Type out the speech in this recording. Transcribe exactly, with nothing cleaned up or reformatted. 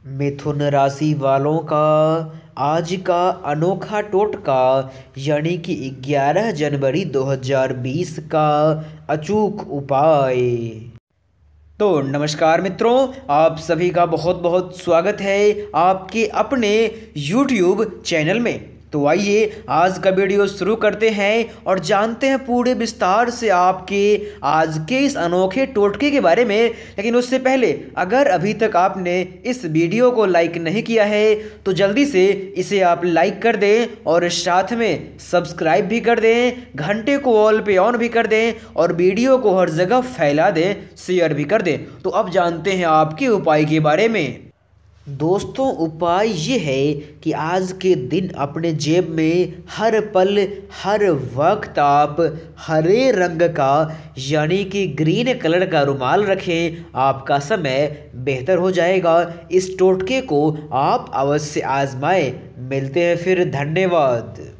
मिथुन राशि वालों का आज का अनोखा टोटका यानी कि ग्यारह जनवरी दो हज़ार बीस का अचूक उपाय। तो नमस्कार मित्रों, आप सभी का बहुत बहुत स्वागत है आपके अपने यूट्यूब चैनल में। तो आइए आज का वीडियो शुरू करते हैं और जानते हैं पूरे विस्तार से आपके आज के इस अनोखे टोटके के बारे में। लेकिन उससे पहले अगर अभी तक आपने इस वीडियो को लाइक नहीं किया है तो जल्दी से इसे आप लाइक कर दें और साथ में सब्सक्राइब भी कर दें, घंटे को ऑल पे ऑन भी कर दें और वीडियो को हर जगह फैला दें, शेयर भी कर दें। तो अब जानते हैं आपके उपाय के बारे में। दोस्तों, उपाय ये है कि आज के दिन अपने जेब में हर पल हर वक्त आप हरे रंग का यानी कि ग्रीन कलर का रुमाल रखें। आपका समय बेहतर हो जाएगा। इस टोटके को आप अवश्य आजमाएं। मिलते हैं फिर, धन्यवाद।